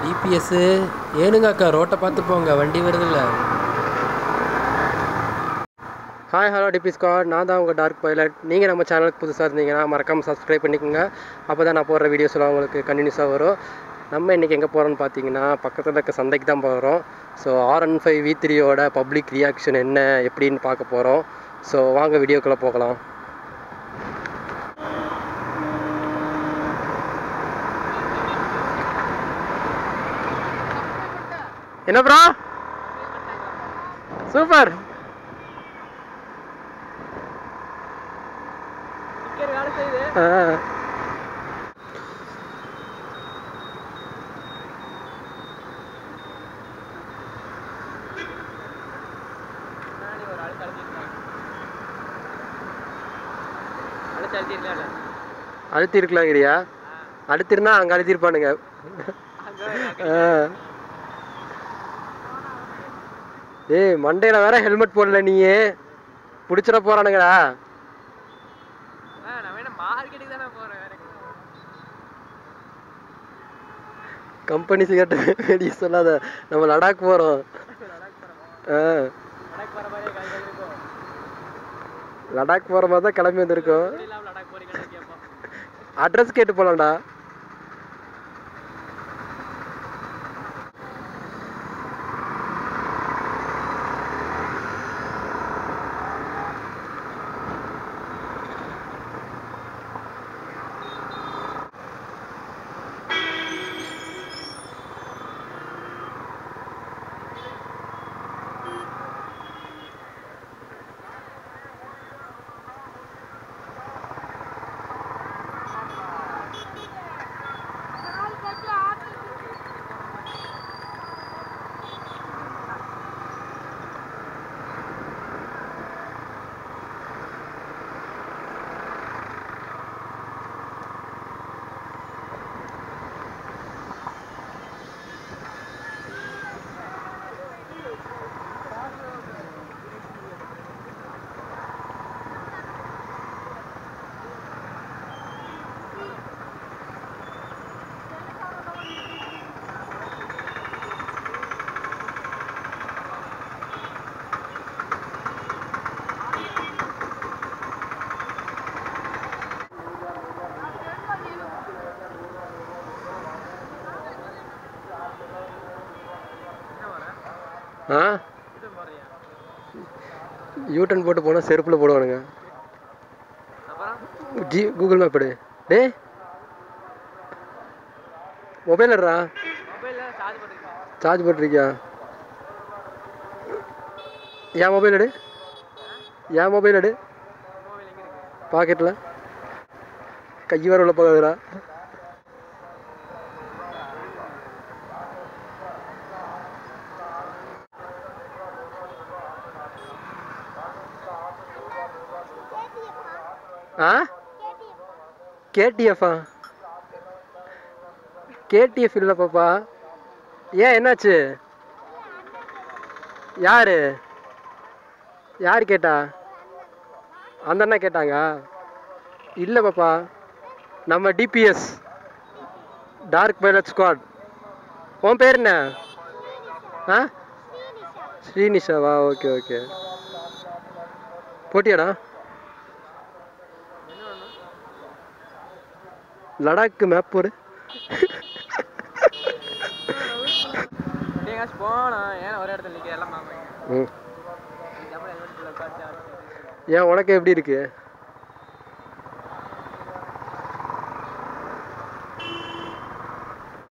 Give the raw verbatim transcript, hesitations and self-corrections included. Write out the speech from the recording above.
DPS ஏனுங்க அக்கா ரோட்டை பார்த்து போங்க வண்டி வருதுல்ல. ஹாய் ஹலோ டிபி ஸ்குவாட், நான் தான் உங்கள் டார்க் பைலட். நீங்கள் நம்ம சேனலுக்கு புதுசாக இருந்தீங்கன்னா மறக்காமல் சப்ஸ்கிரைப் பண்ணிக்கோங்க. அப்போ தான் நான் போடுற வீடியோஸ்லாம் உங்களுக்கு கண்டினியூஸாக வரும். நம்ம இன்றைக்கி எங்கே போகிறோன்னு பார்த்தீங்கன்னா பக்கத்தில் இருக்க சந்தைக்கு தான் போகிறோம். So R one five V த்ரீயோட பப்ளிக் ரியாக்ஷன் என்ன எப்படின்னு பார்க்க போகிறோம். ஸோ வாங்க வீடியோக்குள்ளே போகலாம். என்ன ப்ரோ சூப்பர். அழுத்தி இருக்கலாங்கிறியா? அழுத்திருந்தா அங்கே அழுத்திருப்பானுங்க. ஏய் மண்டையில வேற ஹெல்மெட் போடல, நீயே பிடிச்சிட போறானுங்கடா. கம்பெனி சிகரெட் வெளியே சொல்லாத, நம்ம லடாக் போறோம். லடாக் போற மாதிரி தான் கிளம்பி வந்திருக்கோம். அட்ரஸ் கேட்டு போலாம்டா. ஆ யூட்டன் போட்டு போனால் செருப்பில் போடுவானுங்க. ஜி கூகுள் மேப் எடு. டே மொபைல் எடுறா. சார்ஜ் போட்டிருக்கியா? என் மொபைல் எடு. என் மொபைல் எடு. பாக்கெட்டில் கை வர உள்ள போகாதுடா. ஆ கேடிஎஃப்பா? கேடிஎஃப் இல்லை பாப்பா. ஏன் என்னாச்சு? யாரு யார் கேட்டா? அந்த அண்ணா கேட்டாங்க. இல்லை பாப்பா, நம்ம டிபிஎஸ் டார்க் பைலட் ஸ்குவாட். உன் பேர் என்ன? ஆ ஸ்ரீனிஷாவா? Okay okay. போட்டியாடா? லடாக்கு மேப் போடு. ஏன் உனக்கு எப்படி இருக்கு?